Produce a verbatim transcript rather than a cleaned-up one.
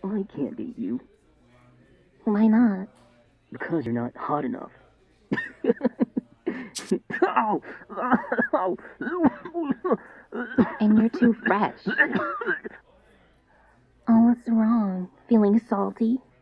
I can't date you. Why not? Because you're not hot enough. Ow! Ow! And you're too fresh. Oh, what's wrong? Feeling salty?